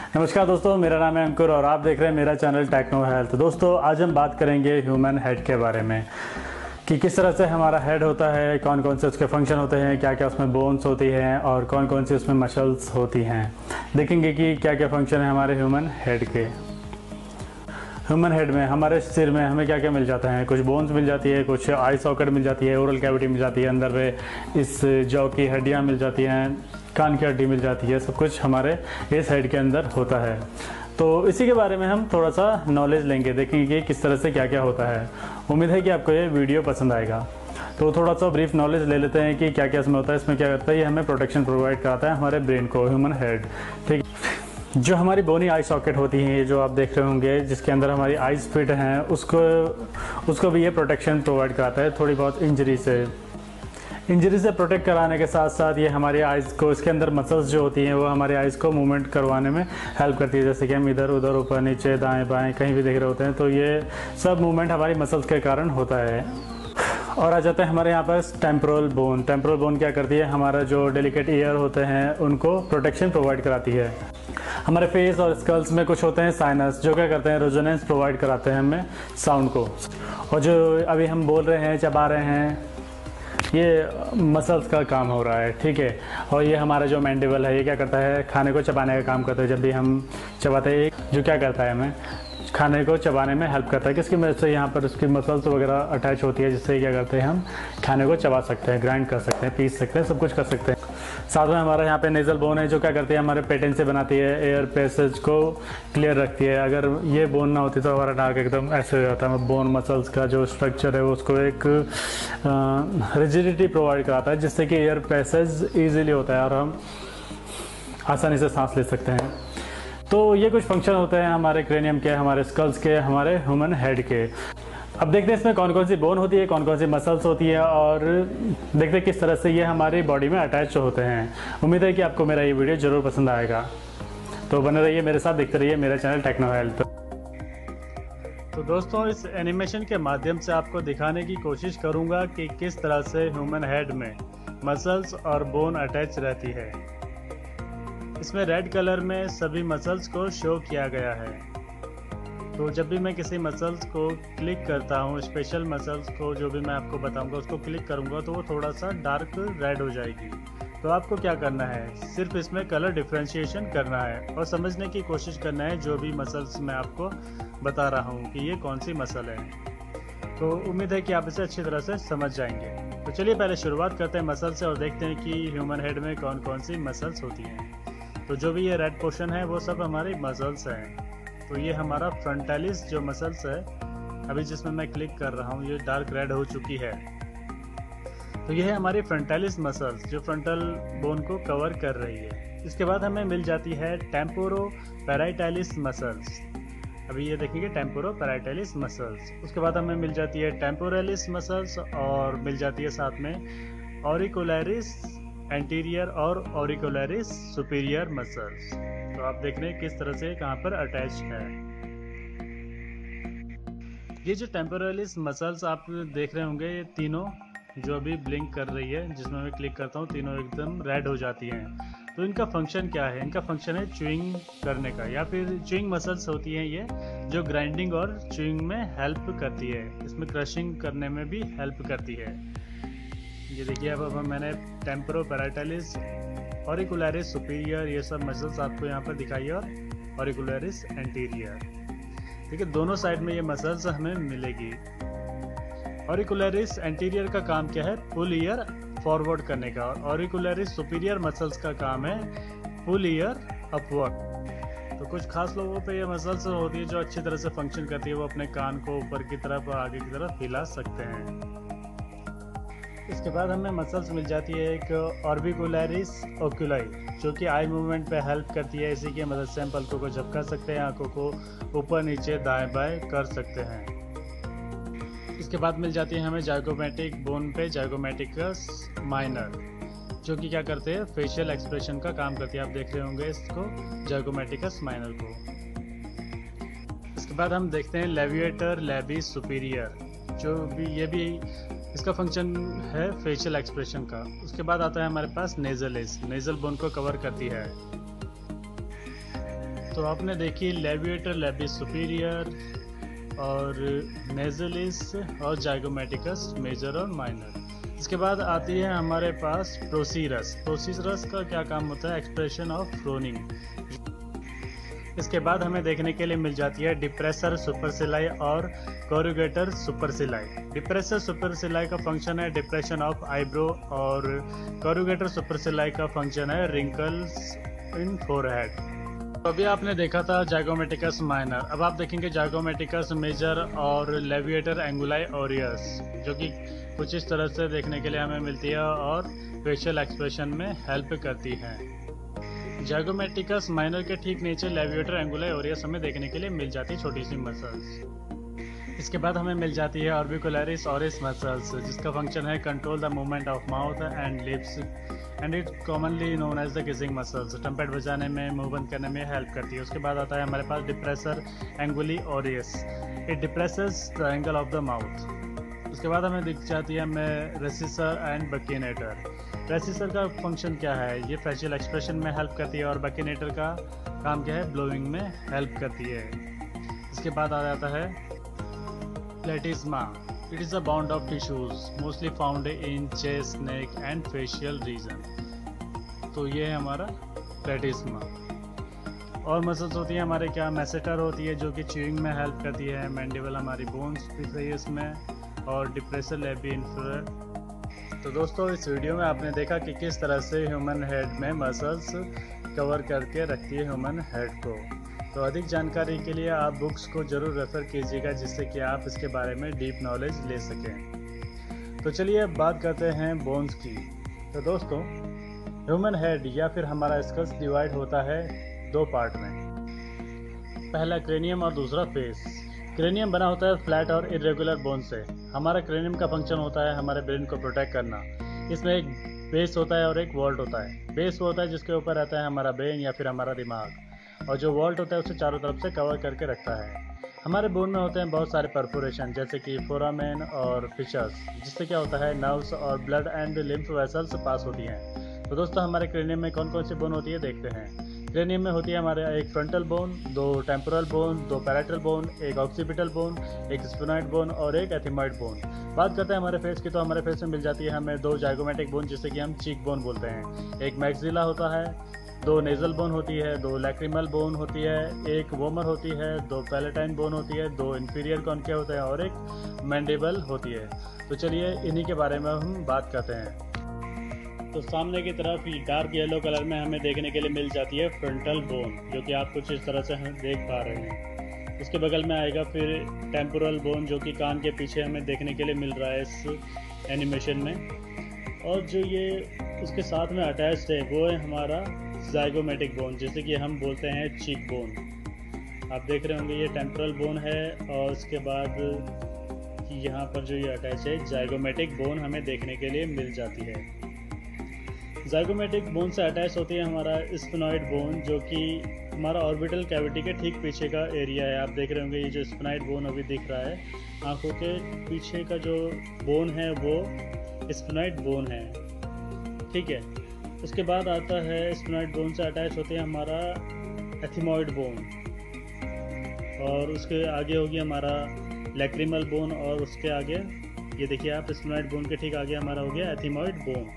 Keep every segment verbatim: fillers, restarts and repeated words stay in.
नमस्कार दोस्तों, मेरा नाम है अंकुर और आप देख रहे हैं मेरा चैनल टेक्नो हेल्थ। दोस्तों, आज हम बात करेंगे ह्यूमन हेड के बारे में कि किस तरह से हमारा हेड होता है, कौन कौन से उसके फंक्शन होते हैं, क्या क्या उसमें बोन्स होती हैं और कौन कौन सी उसमें मसल्स होती हैं। देखेंगे कि क्या क्या फंक्शन है हमारे ह्यूमन हेड के। ह्यूमन हेड में हमारे सिर में हमें क्या क्या मिल जाता है, कुछ बोन्स मिल जाती है, कुछ आई सॉकेट मिल जाती है, ओरल कैविटी मिल जाती है, अंदर में इस जॉ की हड्डियाँ मिल जाती हैं, कान की हड्डी मिल जाती है। सब कुछ हमारे इस हेड के अंदर होता है। तो इसी के बारे में हम थोड़ा सा नॉलेज लेंगे, देखेंगे किस तरह से क्या क्या होता है। उम्मीद है कि आपको ये वीडियो पसंद आएगा। तो थोड़ा सा ब्रीफ नॉलेज ले लेते हैं कि क्या क्या इसमें होता है। इसमें क्या करता है, ये हमें प्रोटेक्शन प्रोवाइड कराता है हमारे ब्रेन को, ह्यूमन हेड। ठीक, जो हमारी बोनी आई सॉकेट होती है, जो आप देख रहे होंगे जिसके अंदर हमारी आइज फिट हैं, उसको उसको भी ये प्रोटेक्शन प्रोवाइड कराता है थोड़ी बहुत इंजरी से। इंजरी से प्रोटेक्ट कराने के साथ साथ ये हमारी आइज़ को, इसके अंदर मसल्स जो होती हैं वो हमारी आइज़ को मूवमेंट करवाने में हेल्प करती है। जैसे कि हम इधर उधर, ऊपर नीचे, दाएं बाएं कहीं भी देख रहे होते हैं, तो ये सब मूवमेंट हमारी मसल्स के कारण होता है। और आ जाते हैं हमारे यहाँ पर टेम्पोरल बोन। टेम्पोरल बोन क्या करती है, हमारा जो डेलिकेट ईयर होते हैं उनको प्रोटेक्शन प्रोवाइड कराती है। हमारे फेस और स्कल्स में कुछ होते हैं साइनस, जो क्या करते हैं, रेजोनेंस प्रोवाइड कराते हैं हमें साउंड को। और जो अभी हम बोल रहे हैं, चबा रहे हैं, ये मसल्स का काम हो रहा है। ठीक है। और ये हमारा जो मैंडिबल है, ये क्या करता है, खाने को चबाने का काम करता है। जब भी हम चबाते हैं, जो क्या करता है, हमें खाने को चबाने में हेल्प करता है। किसकी वजह से, यहाँ पर उसकी मसल्स वगैरह अटैच होती है, जिससे क्या करते हैं, हम खाने को चबा सकते हैं, ग्राइंड कर सकते हैं, पीस सकते हैं, सब कुछ कर सकते हैं। साथ में हमारा यहाँ पे नेजल बोन है, जो क्या करती है, हमारे पेटेंट से बनाती है, एयर पैसेज को क्लियर रखती है। अगर ये बोन ना होती तो हमारा नाक एकदम ऐसे हो जाता है। बोन मसल्स का जो स्ट्रक्चर है उसको एक रिजिडिटी प्रोवाइड कराता है, जिससे कि एयर पैसेज ईजिली होता है और हम आसानी से सांस ले सकते हैं। तो ये कुछ फंक्शन होते हैं हमारे क्रेनियम के, हमारे स्कल्स के, हमारे ह्यूमन हेड के। अब देखते हैं इसमें कौन कौन सी बोन होती है, कौन कौन सी मसल्स होती है और देखते हैं किस तरह से ये हमारी बॉडी में अटैच होते हैं। उम्मीद है कि आपको मेरा ये वीडियो ज़रूर पसंद आएगा। तो बने रहिए मेरे साथ, देखते रहिए मेरा चैनल टेक्नो हेल्थ। तो दोस्तों, इस एनिमेशन के माध्यम से आपको दिखाने की कोशिश करूँगा कि किस तरह से ह्यूमन हेड में मसल्स और बोन अटैच रहती है। इसमें रेड कलर में सभी मसल्स को शो किया गया है। तो जब भी मैं किसी मसल्स को क्लिक करता हूँ, स्पेशल मसल्स को जो भी मैं आपको बताऊंगा उसको क्लिक करूंगा, तो वो थोड़ा सा डार्क रेड हो जाएगी। तो आपको क्या करना है, सिर्फ इसमें कलर डिफरेंशिएशन करना है और समझने की कोशिश करना है जो भी मसल्स मैं आपको बता रहा हूँ कि ये कौन सी मसल है। तो उम्मीद है कि आप इसे अच्छी तरह से समझ जाएंगे। तो चलिए पहले शुरुआत करते हैं मसल से और देखते हैं कि ह्यूमन हेड में कौन कौन सी मसल्स होती हैं। तो जो भी ये रेड पोर्शन है वो सब हमारी मसल्स हैं। तो ये हमारा फ्रंटालिस जो मसल्स है, अभी जिसमें मैं क्लिक कर रहा हूँ, ये डार्क रेड हो चुकी है। तो ये है हमारी फ्रंटालिस मसल्स, जो फ्रंटल बोन को कवर कर रही है। इसके बाद हमें मिल जाती है टेम्पोरो पैराइटालिस मसल्स। अभी ये देखेंगे टेम्पोरो पैराइटालिस मसल्स। उसके बाद हमें मिल जाती है टेम्पोरलिस मसल्स और मिल जाती है साथ में ऑरिकुलरिस एंटीरियर और ऑरिकुलरिस सुपीरियर मसल्स। तो आप देख रहे हैं किस तरह से कहाँ पर अटैच है। ये जो टेम्पोरलिस मसल्स आप देख रहे होंगे, ये तीनों जो अभी ब्लिंक कर रही है, जिसमें मैं क्लिक करता हूँ, तीनों एकदम रेड हो जाती हैं। तो इनका फंक्शन क्या है, इनका फंक्शन है च्यूइंग करने का, या फिर च्यूइंग मसल्स होती हैं ये, जो ग्राइंडिंग और च्यूइंग में हेल्प करती है। इसमें क्रशिंग करने में भी हेल्प करती है। ये देखिए, अब अब मैंने टेम्पोरो पैराइटालिस, ऑरिकुलरिस सुपीरियर, ये सब मसल्स आपको यहाँ पर दिखाई, और ऑरिकुलरिस एंटीरियर। ठीक है, दोनों साइड में ये मसल्स हमें मिलेगी। ऑरिकुलरिस एंटीरियर का काम क्या है, पुल ईयर फॉरवर्ड करने का, और ऑरिकुलरिस सुपीरियर मसल्स का काम है पुल ईयर अपवर्ड। तो कुछ खास लोगों पे ये मसल्स होती है जो अच्छी तरह से फंक्शन करती है, वो अपने कान को ऊपर की तरफ और आगे की तरफ हिला सकते हैं। इसके बाद हमें मसल्स मिल जाती है एक ऑर्बिकुलरिस ओक्यूलाई, जो कि आई मूवमेंट पे हेल्प करती है। इसी की मदद से हम पलकों को झपका सकते हैं, आंखों को ऊपर नीचे दाएं बाएं कर सकते हैं। इसके बाद मिल जाती है हमें जाइगोमेटिक बोन पे जाइगोमेटिकस माइनर, जो कि क्या करते हैं, फेशियल एक्सप्रेशन का काम करती है। आप देख रहे होंगे इसको, जाइगोमेटिकस माइनर को। इसके बाद हम देखते हैं लेविएटर लेबिस सुपीरियर, जो भी ये भी इसका फंक्शन है फेशियल एक्सप्रेशन का। उसके बाद आता है हमारे पास नेजल एज, नेजल बोन को कवर करती है। तो आपने देखी लेविएटर लेबिस सुपीरियर और नेजलिस और जाइगोमेटिकस मेजर और माइनर। इसके बाद आती है हमारे पास प्रोसीरस। प्रोसीरस का क्या काम होता है? Expression of frowning. इसके बाद हमें देखने के लिए मिल जाती है डिप्रेसर सुपरसिलाई और कोरुगेटर सुपरसिलाई। डिप्रेसर सुपरसिलाई का फंक्शन है डिप्रेशन ऑफ आईब्रो और कोरुगेटर सुपरसिलाई का फंक्शन है रिंकल्स इन फोरहेड। तो अभी आपने देखा था जाइगोमेटिकस माइनर। अब आप देखेंगे जाइगोमेटिकस मेजर और लेविएटर एंगुलाई ओरियस, जो कि कुछ इस तरह से देखने के लिए हमें मिलती है और फेशियल एक्सप्रेशन में हेल्प करती है। जाइगोमेटिकस माइनर के ठीक नीचे लेविएटर एंगुलाई ओरियस हमें देखने के लिए मिल जाती है छोटी सी मसल्स। इसके बाद हमें मिल जाती है ऑर्बिकुलरिस ओरिस मसल्स, जिसका फंक्शन है control the movement of mouth and lips and it commonly known as the kissing muscles. Trumpet बजाने में, मुंह बंद करने में हेल्प करती है। उसके बाद आता है हमारे पास depressor anguli oris, it depresses the angle of the mouth. उसके बाद हमें दिख जाती है हमें रेसिसर एंड बकीनेटर। रेसिसर का फंक्शन क्या है? ये फेशियल एक्सप्रेशन में हेल्प करती है और बकीनेटर का काम क्या है? ब्लोइंग में हेल्प करती है। इसके बाद आ जाता है platysma. It is a bound of tissues mostly found in chest, neck and facial region. तो ये है हमारा प्लेटिस्मा। और मसल्स होती है हमारे क्या? मैसेटर होती है जो कि च्यूइंग में हेल्प करती है। मैंडिबल हमारी बोन्स दिख रही है इसमें और डिप्रेसर लेबी इंफीरियर। तो दोस्तों इस वीडियो में आपने देखा कि किस तरह से ह्यूमन हेड में मसल्स कवर करके रखती है ह्यूमन हेड को। तो अधिक जानकारी के लिए आप बुक्स को ज़रूर रेफ़र कीजिएगा, जिससे कि आप इसके बारे में डीप नॉलेज ले सकें। तो चलिए अब बात करते हैं बोन्स की। तो दोस्तों ह्यूमन हेड या फिर हमारा स्कल्स डिवाइड होता है दो पार्ट में। पहला क्रेनियम और दूसरा फेस। क्रेनियम बना होता है फ्लैट और इरेगुलर बोन से। हमारा क्रेनियम का फंक्शन होता है हमारे ब्रेन को प्रोटेक्ट करना। इसमें एक बेस होता है और एक वॉल्ट होता है। बेस वो होता है जिसके ऊपर रहता है हमारा ब्रेन या फिर हमारा दिमाग, और जो वॉल्ट होता है उसे चारों तरफ से कवर करके रखता है। हमारे बोन में होते हैं बहुत सारे परफोरेशन, जैसे कि फोरामेन और फिशर्स, जिससे क्या होता है नर्व्स और blood and lymph vessels pass होती हैं। तो दोस्तों हमारे क्रेनियम में कौन कौन सी बोन होती है देखते हैं। क्रेनियम में होती है हमारे एक फ्रंटल बोन, दो टेम्पोरल बोन, दो पैराइटल बोन, एक ऑक्सीपिटल बोन, एक स्फेनॉइड बोन और एक एथिमॉइड बोन। बात करते हैं हमारे फेस की, तो हमारे फेस में मिल जाती है हमें दो जाइगोमेटिक बोन, जिसे कि हम चीक बोन बोलते हैं। एक मैक्सिला होता है, दो नेजल बोन होती है, दो लैक्रिमल बोन होती है, एक वोमर होती है, दो पैलेटाइन बोन होती है, दो इंफीरियर कॉन्केव होते हैं और एक मैंडिबल होती है। तो चलिए इन्हीं के बारे में हम बात करते हैं। तो सामने की तरफ डार्क येलो कलर में हमें देखने के लिए मिल जाती है फ्रंटल बोन, जो कि आप कुछ इस तरह से हम देख पा रहे हैं। उसके बगल में आएगा फिर टेम्पोरल बोन, जो कि कान के पीछे हमें देखने के लिए मिल रहा है इस एनिमेशन में। और जो ये उसके साथ में अटैच्ड है वो है हमारा जाइगोमेटिक बोन, जिसे कि हम बोलते हैं चीक बोन। आप देख रहे होंगे ये टेम्पोरल बोन है और उसके बाद यहाँ पर जो ये अटैच है जाइगोमेटिक बोन हमें देखने के लिए मिल जाती है। जाइगोमेटिक बोन से अटैच होती है हमारा स्फेनॉइड बोन, जो कि हमारा ऑर्बिटल कैविटी के ठीक पीछे का एरिया है। आप देख रहे होंगे ये जो स्फेनॉइड बोन अभी दिख रहा है, आंखों के पीछे का जो बोन है वो स्फेनॉइड बोन है, ठीक है। उसके बाद आता है स्फेनॉइड बोन से अटैच होते हैं हमारा एथिमॉइड बोन, और उसके आगे होगी हमारा लैक्रिमल बोन, और उसके आगे ये देखिए आप स्फेनॉइड बोन के ठीक आगे हमारा हो गया एथिमॉइड बोन।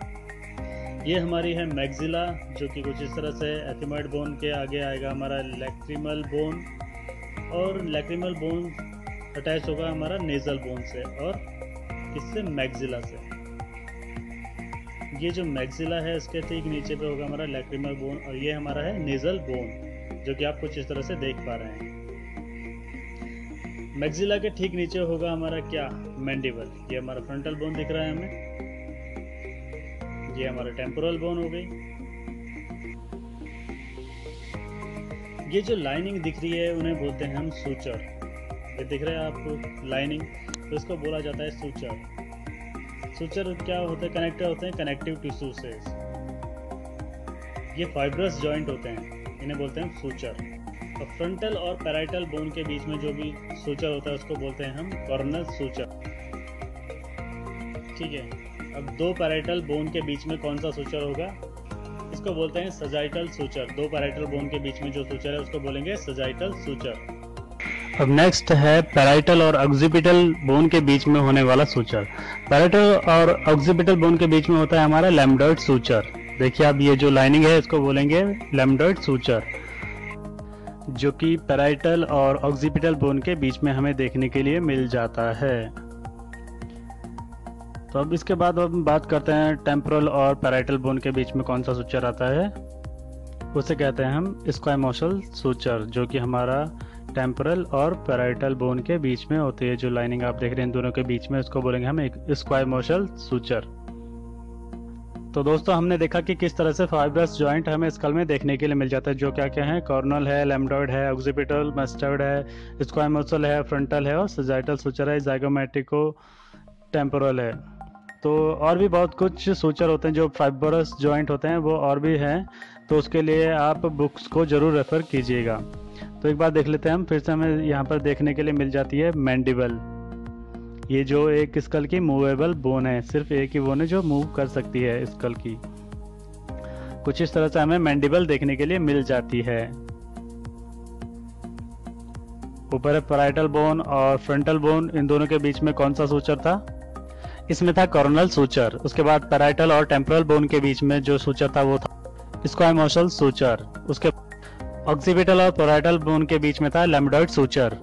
ये हमारी है मैक्सिला, जो कि कुछ इस तरह से एथिमॉइड बोन के आगे आएगा हमारा लैक्रिमल बोन, और लैक्रिमल बोन अटैच होगा हमारा नेजल बोन से, और इससे मैक्सिला से। ये जो मैक्सिला है इसके ठीक नीचे पे होगा हमारा लैक्रिमल बोन, और ये हमारा है नेजल बोन, जो कि आप कुछ इस तरह से देख पा रहे हैं। मैक्सिला के ठीक नीचे होगा हमारा क्या? मैंडिबल। ये हमारा फ्रंटल बोन दिख रहा है हमें, ये हमारा टेम्पोरल बोन हो गई। ये जो लाइनिंग दिख रही है उन्हें बोलते हैं हम सूचर। ये दिख रहा है आपको लाइनिंग, तो इसको बोला जाता है सूचर। सूचर क्या होते हैं? कनेक्टर होते हैं कनेक्टिव टिश्यू से। ये फाइब्रस जॉइंट होते हैं, इन्हें बोलते हैं सूचर। और फ्रंटल और पैराइटल बोन के बीच में जो भी सूचर होता है उसको बोलते हैं हम कॉर्नर सूचर, ठीक है। अब दो पैराइटल बोन के बीच में कौन सा सूचर होगा? इसको उसको बोलते हैं सजाइटल सूचर। दो पैराइटल बोन के बीच में जो सूचर है उसको बोलेंगे सजाइटल सूचर। अब नेक्स्ट है पैराइटल और ऑक्सीपिटल बोन के बीच में होने वाला सूचर। पैराइटल और ऑक्सीपिटल बोन के बीच में होता है हमारा लैम्डॉइड सूचर। देखिए अब ये जो लाइनिंग है इसको बोलेंगे लैम्डॉइड सूचर, जो कि पैराइटल और ऑक्सीपिटल बोन के बीच में हमें देखने के लिए मिल जाता है। तो अब इसके बाद हम बात करते हैं टेम्पोरल और पैराइटल बोन के बीच में कौन सा सूचर आता है। उसे कहते हैं हम स्क्वामोसल सूचर, जो कि हमारा टेम्पोरल और पैराइटल बोन के बीच में होती है। जो लाइनिंग आप देख रहे हैं दोनों के बीच में, उसको बोलेंगे हम एक स्क्वामोसल सूचर। तो दोस्तों हमने देखा कि किस तरह से फाइब्रस जॉइंट हमें स्कल में देखने के लिए मिल जाता है, जो क्या क्या है, कॉर्नल है, लैम्डॉइड है, ऑक्सीपिटल, मस्टर्ड है, स्क्वामोसल है, फ्रंटल है और सजाइटल सूचर है, ज़ाइगोमेटिको टेम्पोरल है। तो और भी बहुत कुछ सूचर होते हैं जो फाइब्रस जॉइंट होते हैं, वो और भी हैं। तो उसके लिए आप बुक्स को जरूर रेफर कीजिएगा। तो एक बार देख लेते हैं हम फिर से। हमें यहाँ पर देखने के लिए मिल जाती है मैंडिबल। ये जो एक स्कल की मूवेबल बोन है, सिर्फ एक ही बोन है जो मूव कर सकती है स्कल की। कुछ इस तरह से हमें मैंडिबल देखने के लिए मिल जाती है। ऊपर है पैराइटल बोन और फ्रंटल बोन, इन दोनों के बीच में कौन सा सूचर था? इसमें था कॉर्नल सूचर। उसके बाद पैराइटल और टेम्पोरल बोन के बीच में जो सूचर था वो था स्क्वामोसल सूचर। उसके ऑक्सीपिटल और पैराइटल बोन के बीच में था लैम्डॉइड सूचर।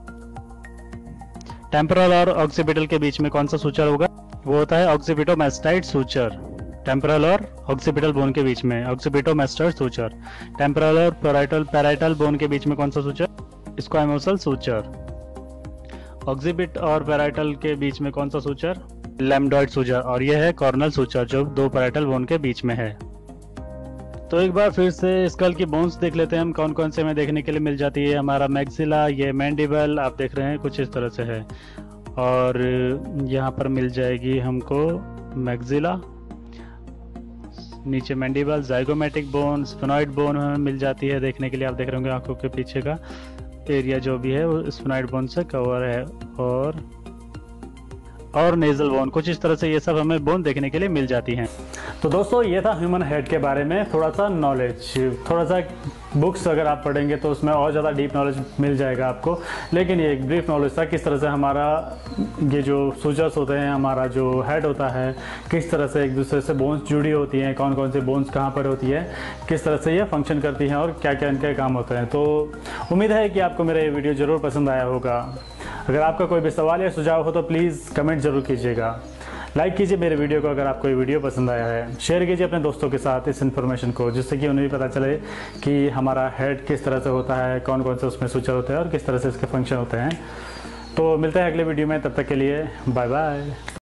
टेम्पोरल और ऑक्सीपिटल के बीच में कौन सा सूचर होगा? वो होता है ऑक्सीपिटोमेस्टाइड सूचर। टेम्पोरल और ऑक्सीपिटल बोन के बीच में ऑक्सीपिटोमेस्टाइड सूचर। टेम्पोरल और पैराइटल पैराइटल बोन के बीच में कौन सा सूचर? स्क्वामोसल सूचर। ऑक्सीपिट और पैराइटल के बीच में कौन सा सूचर? लैम्डॉइड सूचर। और यह है कॉर्नल सूचर जो दो पैराइटल बोन के बीच में है। तो एक बार फिर से स्कल की बोन्स देख लेते हैं हम कौन कौन से हमें देखने के लिए मिल जाती है। हमारा मैक्सिला, ये मैंडिबल आप देख रहे हैं कुछ इस तरह से है, और यहाँ पर मिल जाएगी हमको मैक्सिला, नीचे mandible, zygomatic bone, sphenoid bone हमें मिल जाती है देखने के लिए। आप देख रहे होंगे आंखों के पीछे का एरिया जो भी है वो स्फेनॉइड बोन से कवर है, और और नेजल बोन, कुछ इस तरह से ये सब हमें बोन देखने के लिए मिल जाती हैं। तो दोस्तों ये था ह्यूमन हेड के बारे में थोड़ा सा नॉलेज। थोड़ा सा बुक्स अगर आप पढ़ेंगे तो उसमें और ज़्यादा डीप नॉलेज मिल जाएगा आपको, लेकिन ये एक ब्रीफ नॉलेज था किस तरह से हमारा ये जो सूचर्स होते हैं, हमारा जो हेड होता है, किस तरह से एक दूसरे से बोन्स जुड़ी होती हैं, कौन कौन से बोन्स कहाँ पर होती है, किस तरह से ये फंक्शन करती हैं और क्या क्या इनके काम होते हैं। तो उम्मीद है कि आपको मेरा ये वीडियो ज़रूर पसंद आया होगा। अगर आपका कोई भी सवाल या सुझाव हो तो प्लीज़ कमेंट ज़रूर कीजिएगा। लाइक कीजिए मेरे वीडियो को अगर आपको ये वीडियो पसंद आया है। शेयर कीजिए अपने दोस्तों के साथ इस इन्फॉर्मेशन को, जिससे कि उन्हें भी पता चले कि हमारा हेड किस तरह से होता है, कौन कौन से उसमें सूचर होते हैं और किस तरह से इसके फंक्शन होते हैं। तो मिलते हैं अगले वीडियो में, तब तक के लिए बाय बाय।